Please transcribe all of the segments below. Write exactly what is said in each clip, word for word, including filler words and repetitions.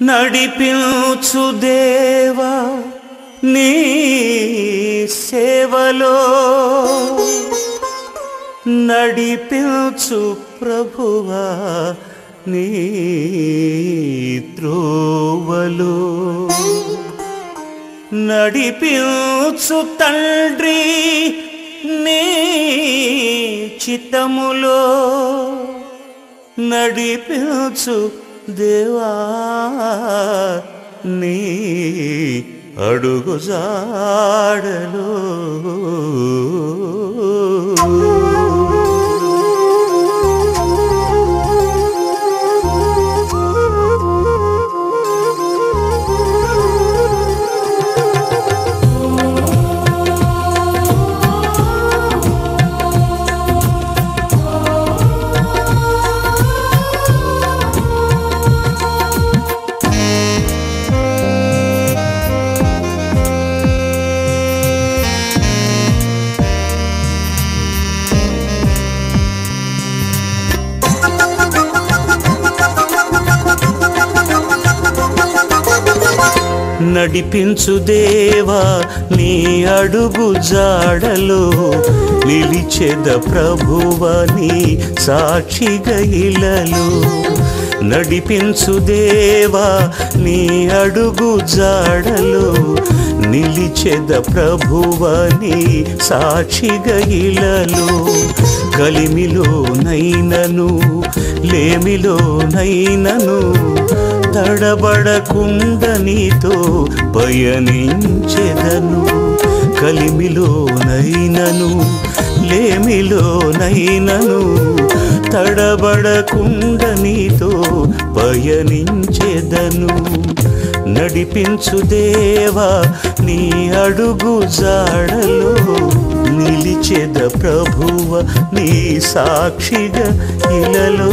నడిపించు దేవా నీ సేవలో, నడిపించు ప్రభువా నీ త్రోవలో, నడిపించు తండ్రి నీ చిత్తములో, నడిపించు దేవా నీ అడుగు జాడలో. నడిపించు దేవా నీ అడుగు జాడలో, నిలిచెద ప్రభువ నీ సాక్షిగా ఇలలో. నడిపించు దేవా నీ అడుగు జాడలో, నిలిచెద ప్రభువ నీ సాక్షిగా ఇలలో. కలిమిలో నైనను లేమిలో నైనను తడబడకుండా నీతో పయనించెదను. కలిమిలో నైనను లేమిలో నైనను తడబడకుండా నీతో పయనించెదను. నడిపించు దేవా నీ అడుగు జాడలో, నిలిచెద ప్రభువ నీ సాక్షిగా ఇలలో.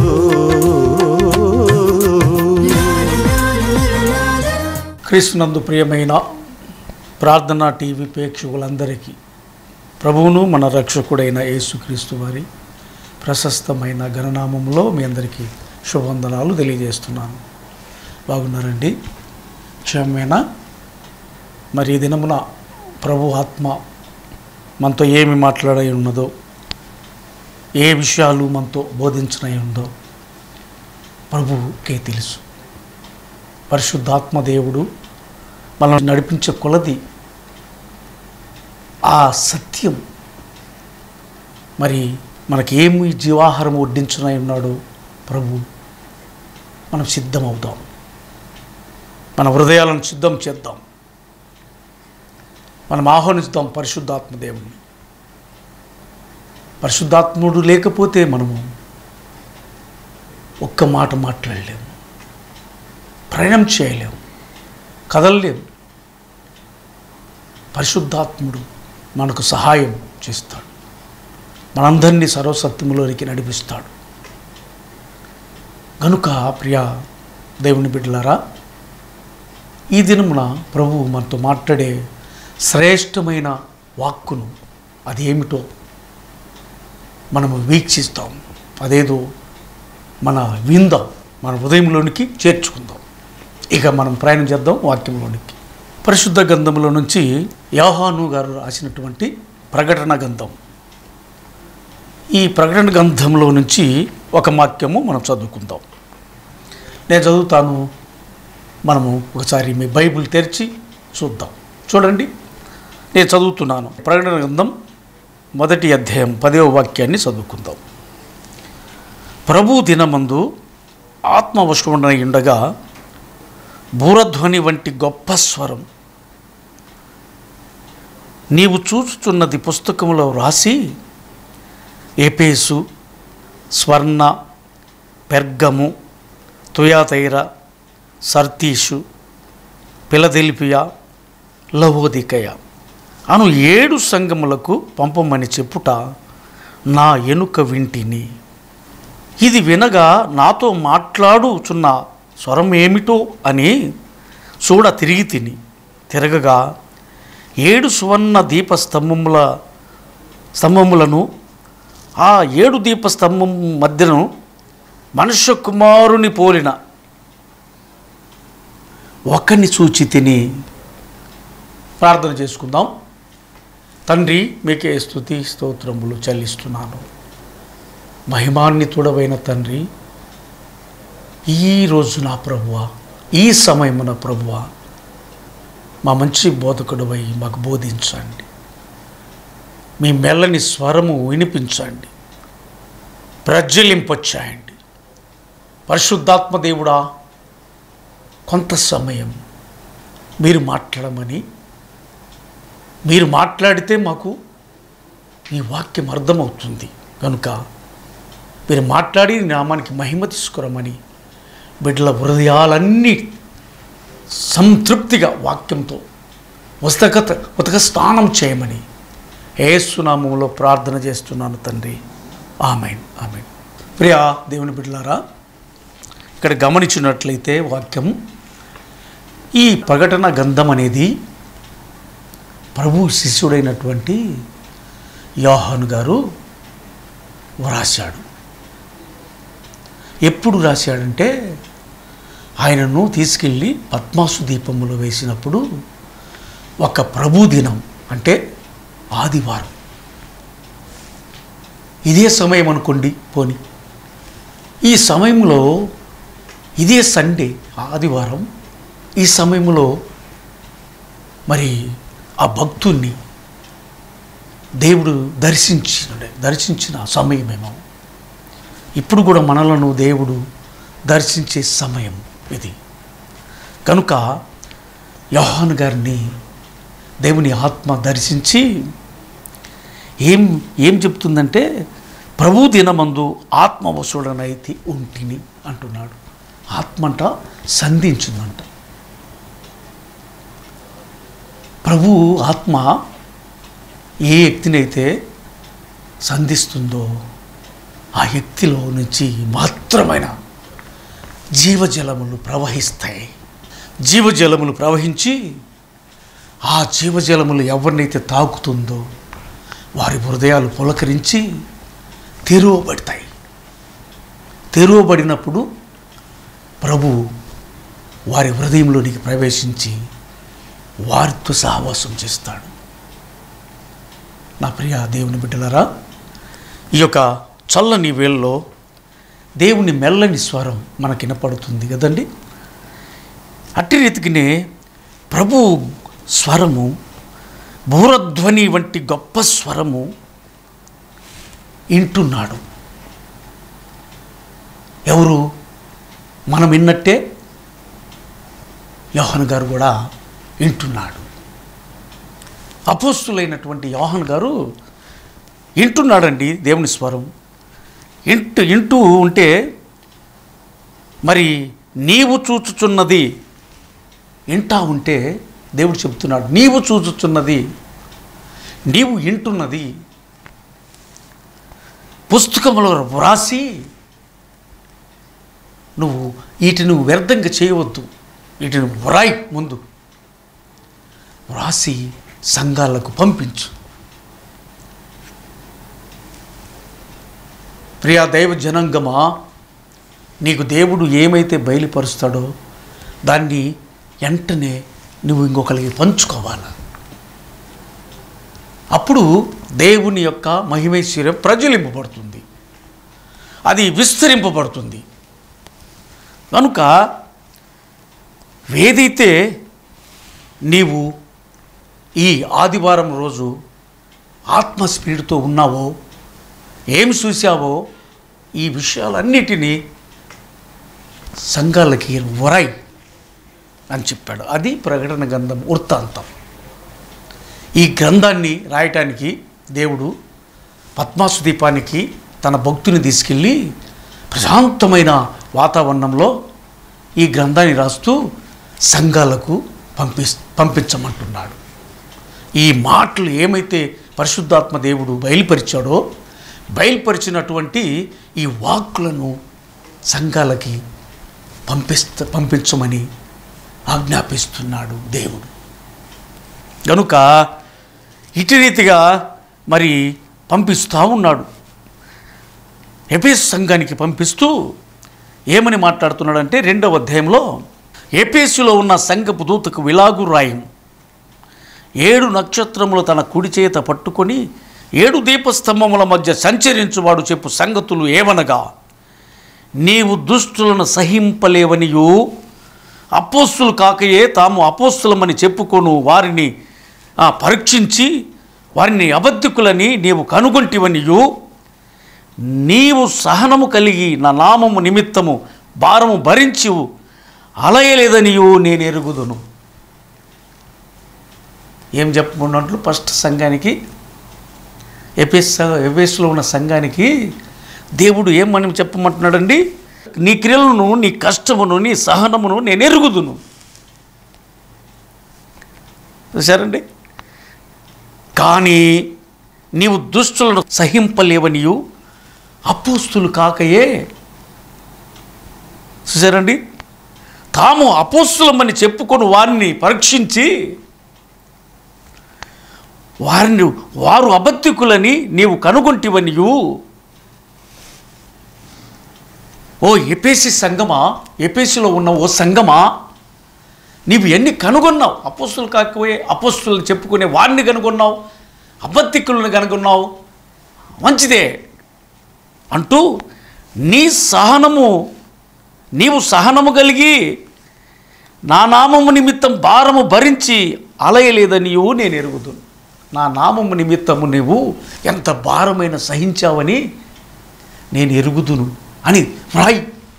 క్రీస్తునందు ప్రియమైన ప్రార్థనా టీవీ ప్రేక్షకులందరికీ ప్రభువును మన రక్షకుడైన యేసుక్రీస్తు వారి ప్రశస్తమైన ఘననామంలో మీ అందరికీ శుభవందనాలు తెలియజేస్తున్నాను. బాగున్నారండి? క్షేమేనా? మరి ఈ దినమున ప్రభు ఆత్మ మనతో ఏమి మాట్లాడై ఉన్నదో, ఏ విషయాలు మనతో బోధించనై ఉందో ప్రభువుకే తెలుసు. పరిశుద్ధాత్మ దేవుడు మనల్ని నడిపించే కొలది ఆ సత్యం మరి మనకి ఏమి జీవాహారం వడ్డించనై ఉన్నాడో ప్రభు మనం సిద్ధమవుదాం. మన హృదయాలను సిద్ధం చేద్దాం. మనం ఆహ్వానిస్తాం పరిశుద్ధాత్మ దేవుని. పరిశుద్ధాత్ముడు లేకపోతే మనము ఒక్క మాట మాట్లాడలేము, ప్రయాణం చేయలేము, కదలలేము. పరిశుద్ధాత్ముడు మనకు సహాయం చేస్తాడు, మనందరినీ సర్వసత్యములోనికి నడిపిస్తాడు. కనుక ప్రియ దేవుని బిడ్డలారా, ఈ దినమున ప్రభువు మనతో మాట్లాడే శ్రేష్టమైన వాక్కును అదేమిటో మనము వీక్షిస్తాం. అదేదో మన విందాం, మన హృదయంలోనికి చేర్చుకుందాం. ఇక మనం ప్రయాణం చేద్దాం వాక్యంలోనికి. పరిశుద్ధ గ్రంథంలో నుంచి యోహాను గారు రాసినటువంటి ప్రకటన గ్రంథం. ఈ ప్రకటన గ్రంథంలో నుంచి ఒక వాక్యము మనం చదువుకుందాం. నేను చదువుతాను, మనము ఒకసారి మీ బైబిల్ తెరిచి చూద్దాం. చూడండి, నేను చదువుతున్నాను. ప్రకటన గ్రంథం మొదటి అధ్యాయం పదవ వాక్యాన్ని చదువుకుందాం. ప్రభు దినమందు ఆత్మవశముడై ఉండగా భూరధ్వని వంటి గొప్ప స్వరం, నీవు చూచుచున్నది పుస్తకంలో రాసి ఎఫెసు, స్వర్ణ, పెర్గము, తుయాతైర, సర్తీషు, ఫిలదెల్ఫియా, లవోదికయ అను ఏడు సంఘములకు పంపమని చెప్పుట నా ఎనుక వింటిని. ఇది వినగా నాతో మాట్లాడుచున్న స్వరం ఏమిటో అని చూడ తిరిగి తిని తిరగగా ఏడు సువర్ణ దీపస్తంభముల స్తంభములను, ఆ ఏడు దీపస్తంభం మధ్యను మనుష్య కుమారుని పోలిన ఒకరిని చూచి తిని ప్రార్థన చేసుకుందాం. తండ్రి, మీకే స్తుతి స్తోత్రములు చెల్లిస్తున్నాను. మహిమాన్వితుడవైన తండ్రి, ఈరోజు నా ప్రభువా, ఈ సమయమున ప్రభువా, మా మంచి బోధకుడివై మాకు బోధించండి. మీ మెల్లని స్వరము వినిపించండి, ప్రజ్వలింపచేయండి. పరిశుద్ధాత్మ దేవుడా, కొంత సమయం మీరు మాట్లాడమని, మీరు మాట్లాడితే మాకు ఈ వాక్యం అర్థమవుతుంది కనుక మీరు మాట్లాడి నామానికి మహిమ తీసుకురమని బిడ్డల హృదయాలన్నీ సంతృప్తిగా వాక్యంతో ఉతక ఉతక స్నానం చేయమని యేసు నామములో ప్రార్థన చేస్తున్నాను తండ్రి. ఆమేన్, ఆమేన్. ప్రియా దేవుని బిడ్డలారా, ఇక్కడ గమనించినట్లయితే వాక్యం, ఈ ప్రకటన గ్రంథం అనేది ప్రభు శిష్యుడైనటువంటి యోహాను గారు వ్రాశాడు. ఎప్పుడు రాశాడంటే, ఆయనను తీసుకెళ్ళి పద్మాసు దీపములో వేసినప్పుడు ఒక ప్రభు దినం అంటే ఆదివారం, ఇదే సమయం అనుకోండి పోని, ఈ సమయంలో ఇదే సండే ఆదివారం, ఈ సమయంలో మరి ఆ భక్తుణ్ణి దేవుడు దర్శించిన దర్శించిన సమయమేమో. ఇప్పుడు కూడా మనలను దేవుడు దర్శించే సమయం ఇది కనుక యోహాను గారిని దేవుని ఆత్మ దర్శించి ఏం ఏం చెప్తుందంటే, ప్రభు దినమందు ఆత్మవశుడనైతే ఉంటిని అంటున్నాడు. ఆత్మ అంట సంధించిందంట. ప్రభు ఆత్మ ఏ వ్యక్తినైతే సంధిస్తుందో ఆ వ్యక్తిలో నుంచి మాత్రమైన జీవజలములు ప్రవహిస్తాయి. జీవజలములు ప్రవహించి ఆ జీవజలములు ఎవరినైతే తాకుతుందో వారి హృదయాలు పులకరించి తెరువబడతాయి. తెరువబడినప్పుడు ప్రభు వారి హృదయంలోనికి ప్రవేశించి వారితో సహవాసం చేస్తాడు. నా ప్రియ దేవుని బిడ్డలారా, ఈ యొక్క చల్లని వేళలో దేవుని మెల్లని స్వరం మనకి వినపడుతుంది కదండి. అట్టి రీతికినే ప్రభు స్వరము బూరధ్వని వంటి గొప్ప స్వరము వింటున్నాడు. ఎవరు? మనం విన్నట్టే యోహాను గారు కూడా వింటున్నాడు. అపోస్తులైనటువంటి యోహాను గారు వింటున్నాడండి దేవుని స్వరం. ఇంటూ ఇంటూ ఉంటే మరి నీవు చూచుచున్నది, వింటా ఉంటే దేవుడు చెప్తున్నాడు, నీవు చూచుచున్నది, నీవు వింటున్నది పుస్తకంలో వ్రాసి నువ్వు వీటిని నువ్వు వ్యర్థంగా చేయవద్దు, వీటిని వ్రాయి, ముందు వ్రాసి సంఘాలకు పంపించు. ప్రియా దైవ జనాంగమా, నీకు దేవుడు ఏమైతే బయలుపరుస్తాడో దాన్ని వెంటనే నువ్వు ఇంకొకరికి పంచుకోవాలి. అప్పుడు దేవుని యొక్క మహిమైశ్వర్యం ప్రజ్వలింపబడుతుంది, అది విస్తరింపబడుతుంది. కనుక ఏదైతే నీవు ఈ ఆదివారం రోజు ఆత్మ స్పిరిట్తో ఉన్నావో, ఏం చూసావో, ఈ విషయాలన్నిటినీ సంఘాలకి వరాయి అని చెప్పాడు. అది ప్రకటన గ్రంథం వృత్తాంతం. ఈ గ్రంథాన్ని రాయటానికి దేవుడు పద్మాసు దీపానికి తన భక్తుని తీసుకెళ్ళి ప్రశాంతమైన వాతావరణంలో ఈ గ్రంథాన్ని రాస్తూ సంఘాలకు పంపి పంపించమంటున్నాడు. ఈ మాటలు ఏమైతే పరిశుద్ధాత్మ దేవుడు బయలుపరిచాడో, బయలుపరిచినటువంటి ఈ వాక్కులను సంఘాలకి పంపిస్త పంపించమని ఆజ్ఞాపిస్తున్నాడు దేవుడు. కనుక ఇటు రీతిగా మరి పంపిస్తూ ఉన్నాడు. ఎఫెసు సంఘానికి పంపిస్తూ ఏమని మాట్లాడుతున్నాడంటే, రెండవ అధ్యాయంలో ఎఫెసులో ఉన్న సంఘపు దూతకు ఇలాగు రాయము, ఏడు నక్షత్రములు తన కుడి చేత పట్టుకొని ఏడు దీపస్తంభముల మధ్య సంచరించువాడు చెప్పు సంగతులు ఏమనగా, నీవు దుష్టులను సహింపలేవనియు, అపోస్తులు కాకయే తాము అపోస్తులమని చెప్పుకొను వారిని పరీక్షించి వారిని అబద్ధికులని నీవు కనుగొంటివనియు, నీవు సహనము కలిగి నా నామము నిమిత్తము భారము భరించి అలయలేదనియు నేను ఎరుగుదును. ఏం చెప్పుకున్నట్లు ఫస్ట్ సంఘానికి, ఎఫెస్ ఎఫెసులో ఉన్న సంఘానికి దేవుడు ఏమని చెప్పమంటున్నాడండి? నీ క్రియలను, నీ కష్టమును, నీ సహనమును నేను ఎరుగుదును. చూసారండి? కానీ నీవు దుష్టులను సహింపలేవనియు, అపోస్తులు కాకయే, చూసారండి, తాము అపోస్తులమని చెప్పుకొని వారిని పరీక్షించి వారిని వారు అబద్ధికులని నీవు కనుగొంటివనియు. ఓ ఎఫెసు సంఘమా, ఎఫెసులో ఉన్న ఓ సంఘమా, నీవు ఎన్ని కనుగొన్నావు? అపోస్తులు కాకపోయే అపోస్తులను చెప్పుకునే వారిని కనుగొన్నావు, అబద్ధికులను కనుగొన్నావు, మంచిదే అంటూ నీ సహనము, నీవు సహనము కలిగి నా నామము నిమిత్తం భారము భరించి అలయలేదనియు నేను ఎరుగుదును. నా నామము నిమిత్తము నీవు ఎంత భారమైన సహించావని నేను ఎరుగుదును అని రాయి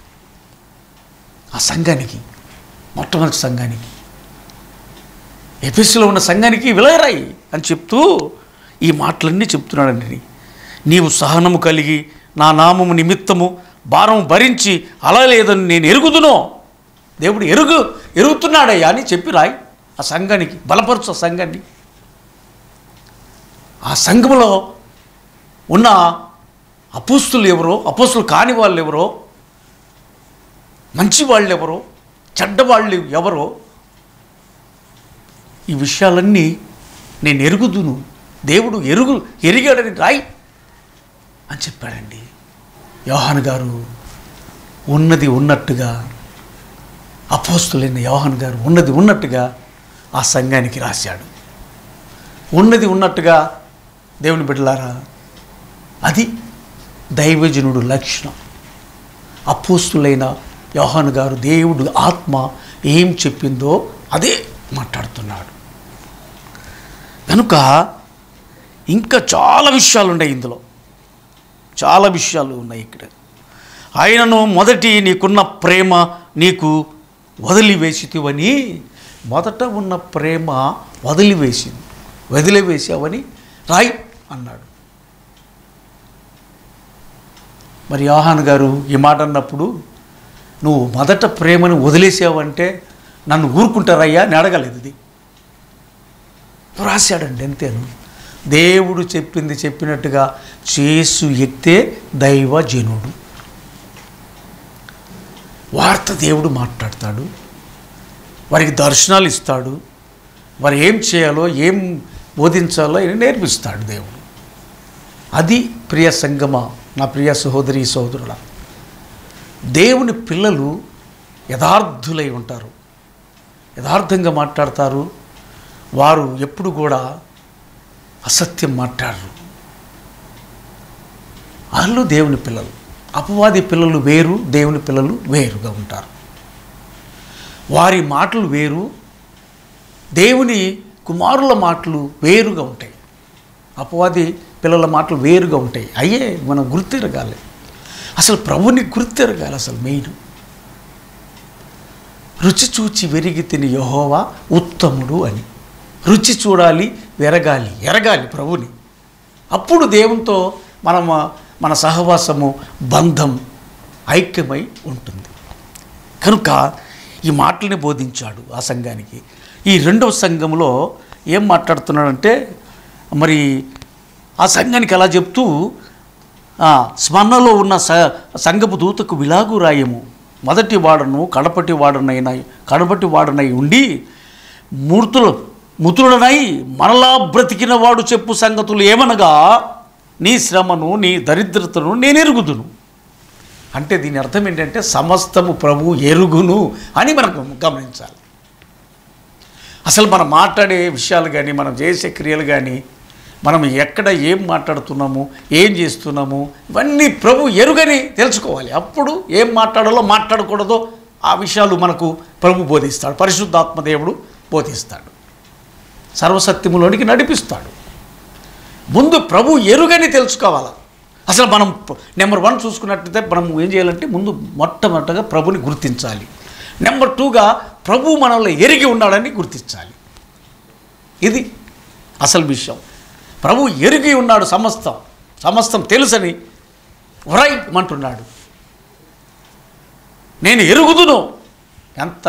ఆ సంఘానికి, మొట్టమొదటి సంఘానికి, ఎఫెసులో ఉన్న సంఘానికి విలయరాయి అని చెప్తూ ఈ మాటలన్నీ చెప్తున్నాడండి. నీవు సహనము కలిగి నా నామము నిమిత్తము భారం భరించి అలా లేదని నేను ఎరుగుదును. దేవుడు ఎరుగు ఎరుగుతున్నాడయ్యా అని చెప్పి రాయి ఆ సంఘానికి, బలపరచు ఆ సంఘాన్ని. ఆ సంఘంలో ఉన్న అపోస్తులు ఎవరో, అపోస్తులు కాని వాళ్ళు ఎవరో, మంచి వాళ్ళు ఎవరో, చెడ్డవాళ్ళు ఎవరో, ఈ విషయాలన్నీ నేను ఎరుగుదును, దేవుడు ఎరుగు ఎరిగాడని రాయి అని చెప్పాడండి. యోహాను గారు ఉన్నది ఉన్నట్టుగా, అపోస్తులైన యోహాను గారు ఉన్నది ఉన్నట్టుగా ఆ సంఘానికి రాశాడు. ఉన్నది ఉన్నట్టుగా దేవుని బిడ్డలారా, అది దైవజనుడు లక్షణం. అపోస్తులైన యోహాను గారు దేవుడు ఆత్మ ఏం చెప్పిందో అదే మాట్లాడుతున్నాడు. కనుక ఇంకా చాలా విషయాలు ఉన్నాయి ఇందులో, చాలా విషయాలు ఉన్నాయి ఇక్కడ. ఆయనను మొదటి నీకున్న ప్రేమ నీకు వదిలివేసితివని, మొదట ఉన్న ప్రేమ వదిలివేసింది, వదిలివేసావని రాయి అన్నాడు. మరి యోహాను గారు ఈ మాట అన్నప్పుడు నువ్వు మొదట ప్రేమను వదిలేసావంటే నన్ను ఊరుకుంటారయ్యా అని అడగలేదు. ఇది రాశాడండి అంతేను. దేవుడు చెప్పింది చెప్పినట్టుగా చేసు ఎక్తే దైవజనుడు. వార్త దేవుడు మాట్లాడతాడు, వారికి దర్శనాలు ఇస్తాడు, వారు ఏం చేయాలో ఏం బోధించాలో నేర్పిస్తాడు దేవుడు. అది ప్రియ సంగమా, నా ప్రియ సహోదరి సహోదరుల, దేవుని పిల్లలు యథార్థులై ఉంటారు, యథార్థంగా మాట్లాడతారు. వారు ఎప్పుడు కూడా అసత్యం మాట్లాడరు. వాళ్ళు దేవుని పిల్లలు. అపవాది పిల్లలు వేరు, దేవుని పిల్లలు వేరుగా ఉంటారు. వారి మాటలు వేరు, దేవుని కుమారుల మాటలు వేరుగా ఉంటాయి. అపవాది పిల్లల మాటలు వేరుగా ఉంటాయి. అయ్యే మనం గుర్తిరగాలి, అసలు ప్రభుని గుర్తిరగాలి. అసలు మెయిన్ రుచి చూచి వెరిగి తిని యెహోవా ఉత్తముడు అని. రుచి చూడాలి, వెరగాలి, ఎరగాలి ప్రభుని. అప్పుడు దేవునితో మనం మన సహవాసము, బంధం, ఐక్యమై ఉంటుంది. కనుక ఈ మాటల్ని బోధించాడు ఆ సంఘానికి. ఈ రెండవ సంఘంలో ఏం మాట్లాడుతున్నాడంటే, మరి ఆ సంఘానికి అలా చెప్తూ స్మరణలో ఉన్న స సంఘపు దూతకు విలాగు రాయము, మొదటి వాడను కడపటి వాడనైనా కడపటి వాడనై ఉండి మూర్తులు ముతుడనై మరలా బ్రతికిన వాడు చెప్పు సంగతులు ఏమనగా, నీ శ్రమను నీ దరిద్రతను నేను ఎరుగుదును. అంటే దీని అర్థం ఏంటంటే సమస్తము ప్రభు ఎరుగును అని మనం గమనించాలి. అసలు మనం మాట్లాడే విషయాలు కానీ, మనం చేసే క్రియలు కానీ, మనం ఎక్కడ ఏం మాట్లాడుతున్నాము, ఏం చేస్తున్నాము, ఇవన్నీ ప్రభు ఎరుగని తెలుసుకోవాలి. అప్పుడు ఏం మాట్లాడాలో మాట్లాడకూడదో ఆ విషయాలు మనకు ప్రభు బోధిస్తాడు, పరిశుద్ధాత్మదేవుడు బోధిస్తాడు, సర్వసత్యములోనికి నడిపిస్తాడు. ముందు ప్రభు ఎరుగని తెలుసుకోవాలి. అసలు మనం నెంబర్ వన్ చూసుకున్నట్లయితే మనం ఏం చేయాలంటే ముందు మొట్టమొదటగా ప్రభుని గుర్తించాలి. నెంబర్ టూగా ప్రభు మనల్ని ఎరిగి ఉన్నాడని గుర్తించాలి. ఇది అసలు విషయం. ప్రభు ఎరిగి ఉన్నాడు, సమస్తం సమస్తం తెలుసని వ్రాయమంటున్నాడు. నేను ఎరుగుదును. ఎంత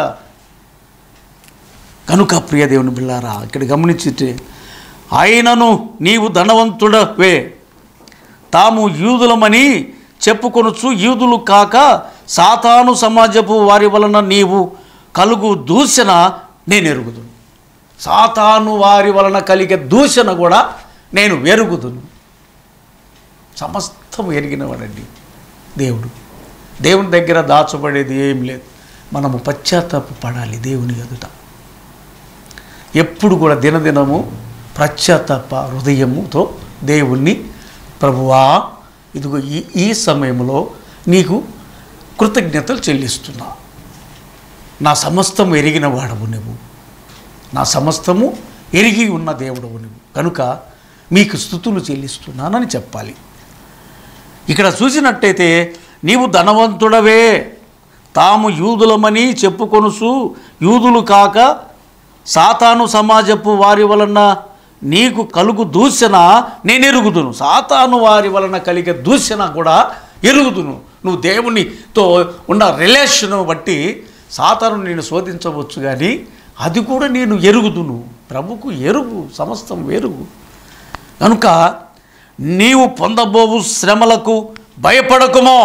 కనుక ప్రియ దేవుని బిళ్ళారా, ఇక్కడ గమనించితే ఆయనను నీవు ధనవంతుడవే, తాము యూదులమని చెప్పుకొనుచు యూదులు కాక సాతాను సమాజపు వారి వలన నీవు కలుగు దూషణ నేను ఎరుగుదును. సాతాను వారి వలన కలిగే దూషణ కూడా నేను ఎరుగుదును. సమస్తం ఎరిగినవాడండి దేవుడు. దేవుని దగ్గర దాచబడేది ఏం లేదు. మనము పశ్చాత్తాప పడాలి దేవుని ఎదుట. ఎప్పుడు కూడా దినదినము పశ్చాత్తాప హృదయముతో దేవుణ్ణి, ప్రభువా ఇదిగో ఈ ఈ సమయంలో నీకు కృతజ్ఞతలు చెల్లిస్తున్నా. నా సమస్తము ఎరిగిన వాడవు నువ్వు, నా సమస్తము ఎరిగి ఉన్న దేవుడవు నువ్వు, కనుక మీకు స్తుతులు చెల్లిస్తున్నానని చెప్పాలి. ఇక్కడ చూసినట్టయితే నీవు ధనవంతుడవే, తాము యూదులమని చెప్పుకొనుసు యూదులు కాక సాతాను సమాజపు వారి వలన నీకు కలుగు దూషణ నేను ఎరుగుదును. సాతాను వారి వలన కలిగే దూషణ కూడా ఎరుగుదును. నువ్వు దేవునితో ఉన్న రిలేషన్ బట్టి సాతాను నేను శోధించవచ్చు, కానీ అది కూడా నేను ఎరుగుదును. ప్రభుకు ఎరుగు, సమస్తం ఎరుగు. కనుక నీవు పొందబోవు శ్రమలకు భయపడకుమో,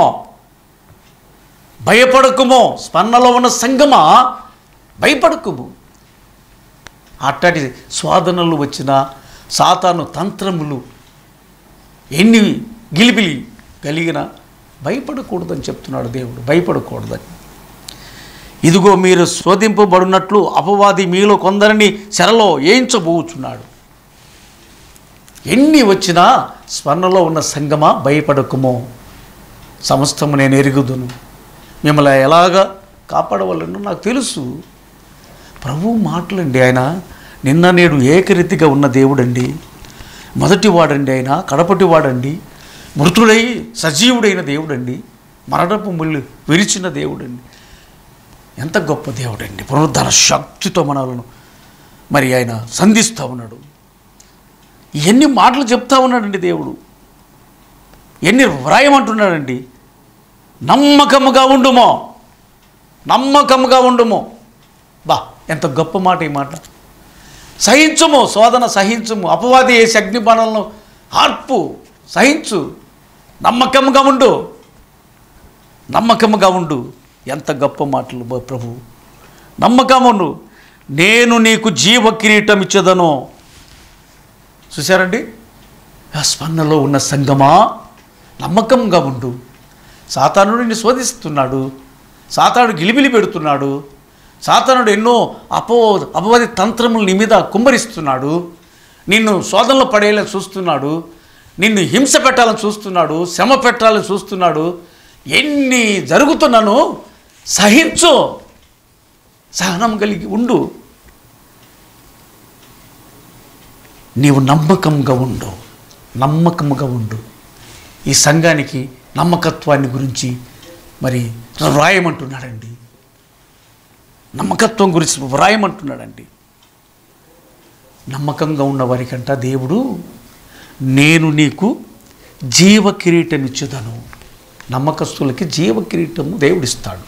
భయపడకుమో. స్పందనలో ఉన్న సంగమా భయపడకుము. అట్టటి స్వాదనలు వచ్చిన సాతాను తంత్రములు ఎన్ని గిలిపిలి కలిగిన భయపడకూడదని చెప్తున్నాడు దేవుడు. భయపడకూడదని. ఇదిగో మీరు శోధింపబడినట్లు అపవాది మీలో కొందరిని చెరలో వేయించబోచున్నాడు. ఎన్ని వచ్చినా స్వర్ణలో ఉన్న సంగమా భయపడకుమో, సమస్తము నేను ఎరుగుదును. మిమ్మల్ని ఎలాగా కాపాడవలను నాకు తెలుసు. ప్రభు మాటలండి. ఆయన నిన్న నేడు ఏకరీతిగా ఉన్న దేవుడండి. మొదటివాడండి ఆయన, కడపటివాడండి, మృతుడై సజీవుడైన దేవుడండి, మరణపు ముళ్ళు విరిచిన దేవుడండి. ఎంత గొప్ప దేవుడండి. పునరుద్ధరణ శక్తితో మనలను మరి ఆయన సంధిస్తూ ఉన్నాడు. ఎన్ని మాటలు చెప్తా ఉన్నాడండి దేవుడు, ఎన్ని వ్రాయమంటున్నాడండి. నమ్మకముగా ఉండుమో, నమ్మకముగా ఉండుమో. బా ఎంత గొప్ప మాట ఈ మాట. సహించుము, శోధన సహించుము, అపవాది వేసి అగ్నిబాణాలను ఆర్పు, సహించు, నమ్మకముగా ఉండు, నమ్మకముగా ఉండు. ఎంత గొప్ప మాటలు ప్రభు. నమ్మకము ఉండు, నేను నీకు జీవ కిరీటం ఇచ్చేదను. చూశారండి, స్పందనలో ఉన్న సంగమా నమ్మకంగా ఉండు. సాతానుడు నిన్ను శోధిస్తున్నాడు, సాతానుడు గిలిబిలి పెడుతున్నాడు, సాతానుడు ఎన్నో అపో అపవాది తంత్రములు నీ మీద కుమ్మరిస్తున్నాడు, నిన్ను శోధనలో పడేలా చూస్తున్నాడు, నిన్ను హింస పెట్టాలని చూస్తున్నాడు, శ్రమ పెట్టాలని చూస్తున్నాడు. ఎన్ని జరుగుతున్నాను సహించు, సహనం కలిగి ఉండు, నీవు నమ్మకంగా ఉండు, నమ్మకంగా ఉండు. ఈ సంఘానికి నమ్మకత్వాన్ని గురించి మరి వ్రాయమంటున్నాడండి. నమ్మకత్వం గురించి వ్రాయమంటున్నాడండి. నమ్మకంగా ఉన్న వారికంట దేవుడు నేను నీకు జీవ కిరీటం ఇచ్చుదను. నమ్మకస్తులకి జీవ కిరీటము దేవుడిస్తాడు.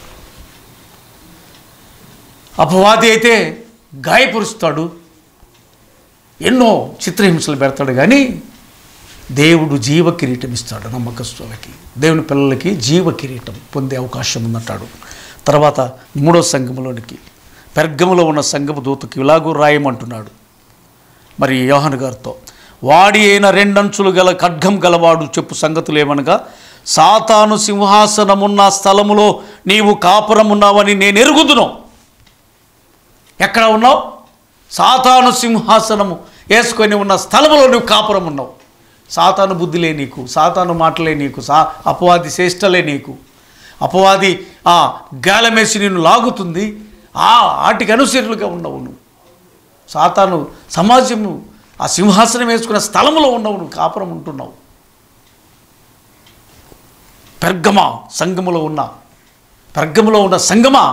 అపవాది అయితే గాయపరుస్తాడు, ఎన్నో చిత్రహింసలు పెడతాడు, కానీ దేవుడు జీవ కిరీటం ఇస్తాడు నమ్మకస్తులకి. దేవుని పిల్లలకి జీవ కిరీటం పొందే అవకాశం ఉందంటాడు. తర్వాత మూడో సంఘములోనికి, పెర్గములో ఉన్న సంఘపు దూతకి ఇలాగూ రాయమంటున్నాడు మరి యోహాను గారితో. వాడి అయిన రెండంచులు గల ఖడ్గం గలవాడు చెప్పు సంగతులు ఏమనగా, సాతాను సింహాసనమున్న స్థలములో నీవు కాపురమున్నావని నేను ఎరుగుదును. ఎక్కడ ఉన్నావు? సాతాను సింహాసనము వేసుకొని ఉన్న స్థలములో నువ్వు కాపురం ఉన్నావు. సాతాను బుద్ధిలే నీకు, సాతాను మాటలే నీకు, సా అపవాది చేష్టలే నీకు. అపవాది ఆ గాలమేసి నిన్ను లాగుతుంది. ఆ వాటికి అనుసరులుగా ఉన్నావు నువ్వు. సాతాను సమాజము ఆ సింహాసనం వేసుకున్న స్థలంలో ఉన్నావు, నువ్వు కాపురం ఉంటున్నావు. పెర్గమా సంఘములో ఉన్న పెర్గములో ఉన్న సంగమా,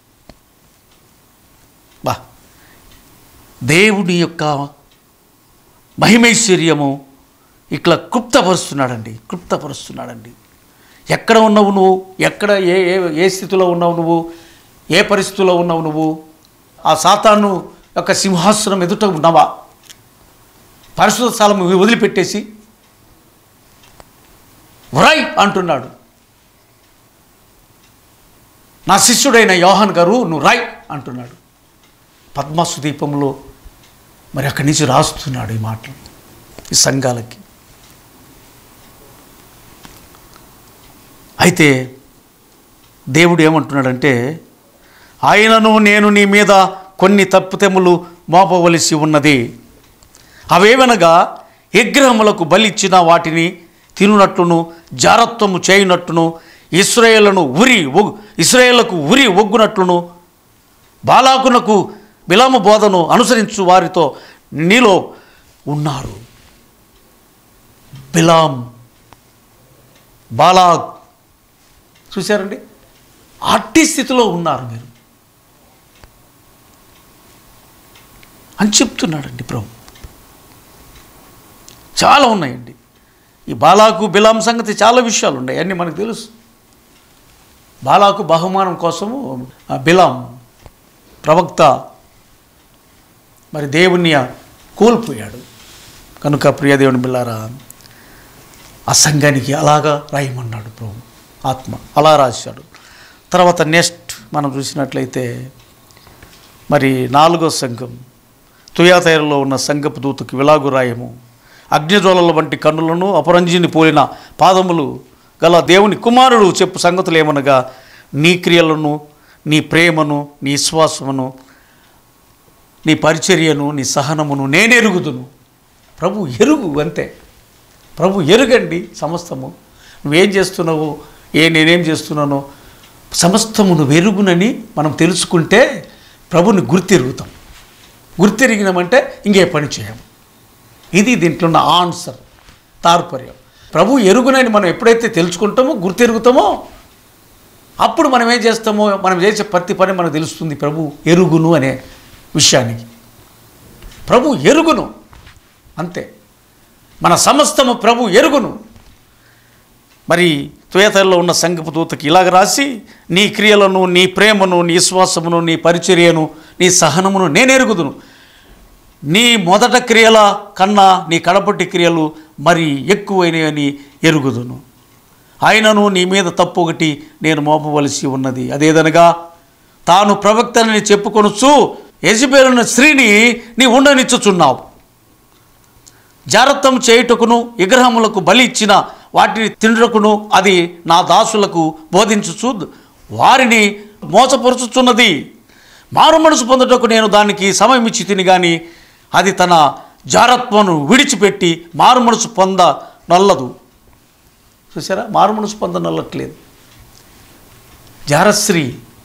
బా దేవుని యొక్క మహిమైశ్వర్యము ఇట్లా క్లుప్తపరుస్తున్నాడండి క్లుప్తపరుస్తున్నాడండి ఎక్కడ ఉన్నావు నువ్వు? ఎక్కడ ఏ ఏ ఏ స్థితిలో ఉన్నావు నువ్వు? ఏ పరిస్థితిలో ఉన్నావు నువ్వు? ఆ సాతాను యొక్క సింహాసనం ఎదుట ఉన్నావా? పరిశుద్ధ స్థలం వదిలిపెట్టేసి వ్రాయ్ అంటున్నాడు. నా శిష్యుడైన యోహాన్ గారు నువ్వు రాయ్ అంటున్నాడు. పద్మాసు దీపంలో మరి అక్కడి నుంచి రాస్తున్నాడు ఈ మాటలు ఈ సంఘాలకి. అయితే దేవుడు ఏమంటున్నాడంటే, ఆయనను నేను నీ మీద కొన్ని తప్పుతెములు మోపవలసి ఉన్నది. అవేవనగా విగ్రహములకు బలిచ్చిన వాటిని తినునట్లును, జారత్వము చేయునట్లును, ఇశ్రాయేలును ఉరి ఇశ్రాయేలుకు ఉరి ఒగ్గునట్లును, బాలాకునకు బిలాము బోధను అనుసరించు వారితో నీలో ఉన్నారు. బిలాం, బాలాక్ చూశారండి, అట్టి స్థితిలో ఉన్నారు మీరు అని చెప్తున్నాడండి ప్రభు. చాలా ఉన్నాయండి ఈ బాలాకు బిలాం సంగతి. చాలా విషయాలు ఉన్నాయి, అన్నీ మనకు తెలుసు. బాలాకు బహుమానం కోసము బిలాం ప్రవక్త మరి దేవుని కోల్పోయాడు కనుక ప్రియ దేవుని బిల్లారా ఆ సంఘానికి అలాగా రాయమన్నాడు ప్రభు ఆత్మ, అలా రాశాడు. తర్వాత నెక్స్ట్ మనం చూసినట్లయితే మరి నాలుగో సంఘం తుయాతైరలో ఉన్న సంఘపు దూతకు విలాగు రాయము. అగ్నిజ్వాలల వంటి కన్నులను అపరంజిని పోలిన పాదములు గల దేవుని కుమారుడు చెప్పు సంగతులు ఏమనగా, నీ క్రియలను, నీ ప్రేమను, నీ విశ్వాసమును, నీ పరిచర్యను, నీ సహనమును నేనెరుగుదును. ప్రభు ఎరుగు, అంతే. ప్రభు ఎరుగండి సమస్తము. నువ్వేం చేస్తున్నావు, ఏ నేనేం చేస్తున్నానో సమస్తము నువ్వు ఎరుగునని మనం తెలుసుకుంటే ప్రభుని గుర్తెరుగుతాం. గుర్తెరిగినామంటే ఇంకే పని చేయము. ఇది దీంట్లో ఉన్న ఆన్సర్, తాత్పర్యం. ప్రభు ఎరుగునని మనం ఎప్పుడైతే తెలుసుకుంటామో, గుర్తెరుగుతామో, అప్పుడు మనం ఏం చేస్తామో, మనం చేసే ప్రతి పని మనకు తెలుస్తుంది ప్రభు ఎరుగును అనే విషయానికి. ప్రభు ఎరుగును, అంతే. మన సమస్తము ప్రభు ఎరుగును. మరి తుయాతైరలో ఉన్న సంఘపు దూతకి ఇలాగ రాసి, నీ క్రియలను, నీ ప్రేమను, నీ విశ్వాసమును, నీ పరిచర్యను, నీ సహనమును నేను ఎరుగుదును. నీ మొదట క్రియల కన్నా నీ కడపటి క్రియలు మరి ఎక్కువైనవని ఎరుగుదును. ఆయనను నీ మీద తప్పు ఒకటి నేను మోపవలసి ఉన్నది. అదేదనగా తాను ప్రవక్తనని చెప్పుకొనుచు యెజబెలున్న స్త్రీని నీ ఉండనిచ్చుచున్నావు. జారత్వం చేయుటకును, విగ్రహములకు బలి ఇచ్చిన వాటిని తిండుటకును అది నా దాసులకు బోధించుచు వారిని మోసపరుచుచున్నది. మారు మనసు పొందుటకు నేను దానికి సమయం ఇచ్చి తిని కానీ అది తన జారత్వను విడిచిపెట్టి మారు మనసు పొంద నల్లదు. చూసారా, మారు మనసు పొంద నల్లట్లేదు. జారశ్రీ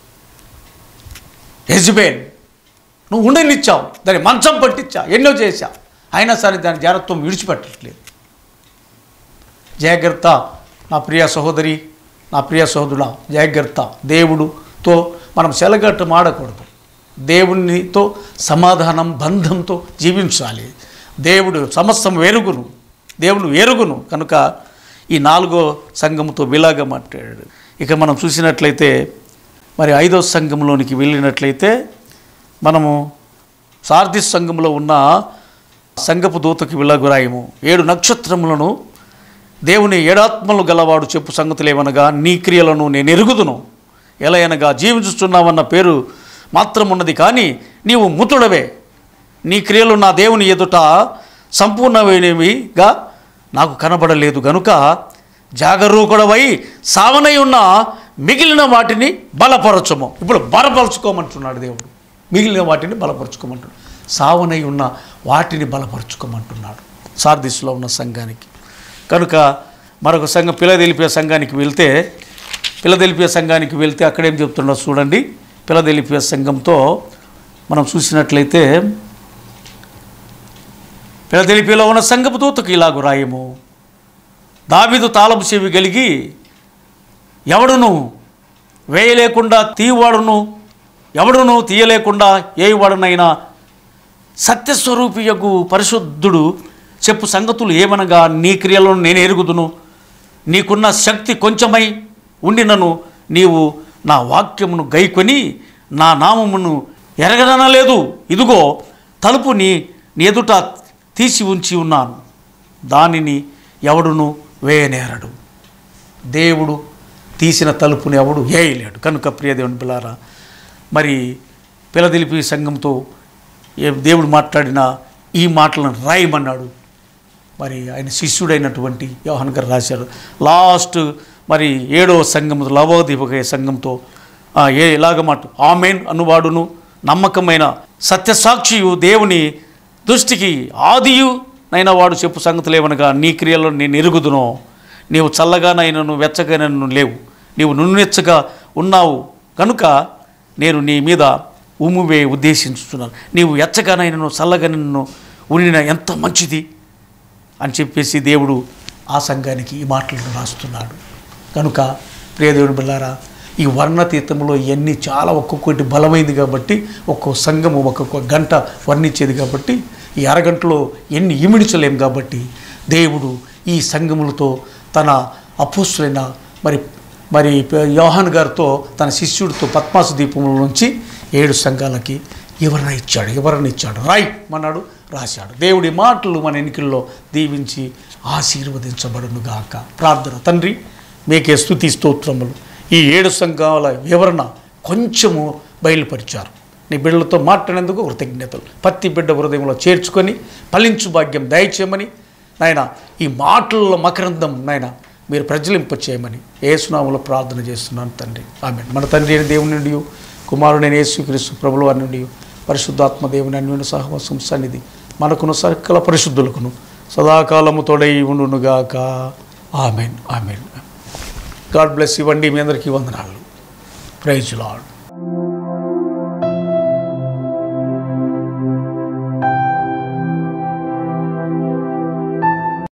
యెజబెల్ నువ్వు ఉండనిచ్చావు, దాన్ని మంచం పట్టించా, ఎన్నో చేశా, అయినా సరే దాని జారత్వం విడిచిపెట్టట్లేదు. జాగ్రత్త నా ప్రియ సహోదరి, నా ప్రియ సహోదరుడా, జాగ్రత్త. దేవుడుతో మనం సెలగట్టు మాడకూడదు. దేవునితో సమాధానం, బంధంతో జీవించాలి. దేవుడు సమస్తం ఎరుగును, దేవుడు ఎరుగును. కనుక ఈ నాలుగో సంఘముతో విలాగా మాట్లాడాడు. ఇక మనం చూసినట్లయితే మరి ఐదో సంఘంలోనికి వెళ్ళినట్లయితే మనము సార్దిస్ సంఘంలో ఉన్న సంఘపు దూతకి విలాగు రాయము. ఏడు నక్షత్రములను దేవుని ఏడాత్మలు గలవాడు చెప్పు సంగతులు ఏమనగా, నీ క్రియలను నేను ఎరుగుదును. ఎలా అనగా జీవించుచున్నావన్న పేరు మాత్రం ఉన్నది కానీ నీవు మృతుడవే. నీ క్రియలు నా దేవుని ఎదుట సంపూర్ణమైనవిగా నాకు కనబడలేదు గనుక జాగరూకుడవై సావనై ఉన్న మిగిలిన వాటిని బలపరచము. ఇప్పుడు బలపరుచుకోమంటున్నాడు దేవుడు. మిగిలిన వాటిని బలపరుచుకోమంటున్నాడు. సావనై ఉన్న వాటిని బలపరుచుకోమంటున్నాడు సార్దిస్సులో ఉన్న సంఘానికి. కనుక మరొక సంఘం ఫిలదెల్ఫియా సంఘానికి వెళ్తే ఫిలదెల్ఫియా సంఘానికి వెళ్తే అక్కడేం చెప్తున్నాడో చూడండి. ఫిలదెల్ఫియా సంఘంతో మనం చూసినట్లయితే ఫిలదెల్ఫియాలో ఉన్న సంఘపు దూతకు ఇలాగు రాయము. దావీదు తాళపు చెవి కలిగి ఎవడును వేయలేకుండా తీయవాడును ఎవడును తీయలేకుండా ఏవాడునైనా సత్యస్వరూపియగు పరిశుద్ధుడు చెప్పు సంగతులు ఏమనగా, నీ క్రియలను నేను ఎరుగుదును. నీకున్న శక్తి కొంచెమై ఉండినను నీవు నా వాక్యమును గైకొని నా నామమును ఎరగనలేదు. ఇదిగో తలుపు నీ నీ ఎదుట తీసి ఉంచి ఉన్నాను, దానిని ఎవడును వేయనేరడు. దేవుడు తీసిన తలుపుని ఎవడు వేయలేడు. కనుక ప్రియదేవుని పిల్లారా, మరి ఫిలదెల్ఫియా సంఘంతో దేవుడు మాట్లాడిన ఈ మాటలను రాయమన్నాడు. మరి ఆయన శిష్యుడైనటువంటి యోహాను గారు రాశారు. లాస్ట్ మరి ఏడవ సంఘం లవోదిపయ సంఘంతో ఏ ఇలాగ మాట, ఆమెన్ అనువాడును నమ్మకమైన సత్యసాక్షియు దేవుని దృష్టికి ఆదియు నైనా వాడు చెప్పు సంగతులు ఏమనగా, నీ క్రియలో నేను ఎరుగుదునో. నీవు చల్లగానైనను వెచ్చగానైనను లేవు, నీవు నున్నెచ్చగా ఉన్నావు కనుక నేను నీ మీద ఉమ్మువే ఉద్దేశించుతున్నాను. నీవు ఎచ్చగానైనను చల్లగానైనను ఉనిన ఎంత మంచిది అని చెప్పేసి దేవుడు ఆ సంఘానికి ఈ మాటలను రాస్తున్నాడు. కనుక ప్రియదేవుని బిళ్ళారా, ఈ వర్ణతీతంలో ఇవన్నీ చాలా ఒక్కొక్కటి బలమైంది కాబట్టి ఒక్కొక్క సంఘము ఒక్కొక్క గంట వర్ణించేది కాబట్టి ఈ అరగంటలో ఎన్ని ఇమిడించలేం కాబట్టి దేవుడు ఈ సంఘములతో తన అపోస్తులైన మరి మరి యోహాను గారితో తన శిష్యుడితో పద్మాసు దీపముల నుంచి ఏడు సంఘాలకి వివరణ ఇచ్చాడు వివరణ ఇచ్చాడు రాయ్ అన్నాడు, రాశాడు. దేవుడి మాటలు మన ఎన్నికల్లో దీవించి ఆశీర్వదించబడునుగాక. ప్రార్థన. తండ్రి, మీకే స్తుతి స్తోత్రములు. ఈ ఏడు సంఘాల వివరణ కొంచెము బయలుపరిచారు. నీ బిడ్డలతో మాట్లాడేందుకు కృతజ్ఞతలు. ప్రతి బిడ్డ హృదయంలో చేర్చుకొని ఫలించు భాగ్యం దయచేయమని నాయన, ఈ మాటల్లో మకరందం నాయన మీరు ప్రజ్వలింప చేయమని యేసునామములో ప్రార్థన చేస్తున్నాను తండ్రి. ఆమేన్. మన తండ్రి అయిన దేవుని నుండి, కుమారుడైన యేసుక్రీస్తు ప్రభువు వారి నుండి, పరిశుద్ధాత్మ దేవుని అన్యోన్య సహవాసం సన్నిధి మనకును సకల పరిశుద్ధులకును సదాకాలము తోడై ఉండునుగాక. ఆమేన్. ఆమేన్. God bless. ఇవ్వండి. మీ అందరికీ వందనాలు. Praise lord.